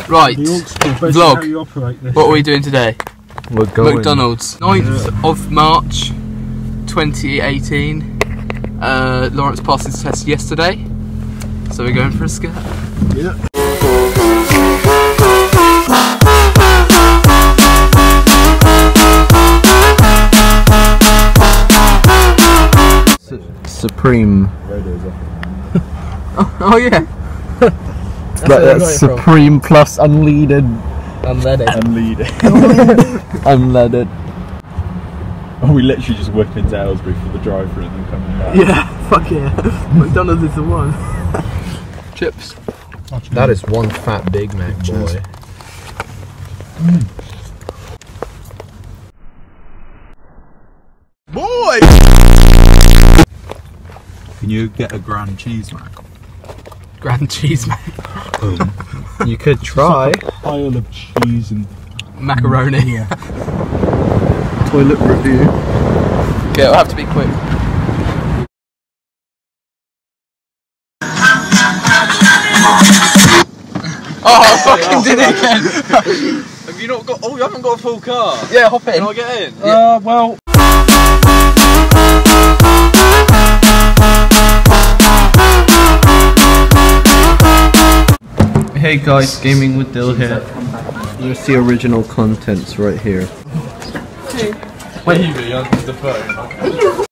Right, vlog. What are we doing today? We're going McDonald's. 9th of March 2018. Lawrence passed his test yesterday, so we're going for a skirt. Yeah. Supreme. Oh yeah. That's Supreme plus unleaded. Unleaded. Unleaded. Oh, we literally just whipped into Aylesbury for the drive-thru and then coming back. Yeah, fuck yeah. McDonald's is the one. Chips. That is one fat Big Mac, boy. Boy! Can you get a Grand Cheese Mac? Grand Cheese Mac. You could try. It's like a pile of cheese and Macaroni. Yeah. Toilet review. Okay, it'll have to be quick. Oh, I fucking did it again! Have you not got? Oh, you haven't got a full car. Yeah, hop in. Can I get in? Yeah. Well. Hey guys, Gaming with Dill here. There's the original contents right here. Maybe on the phone.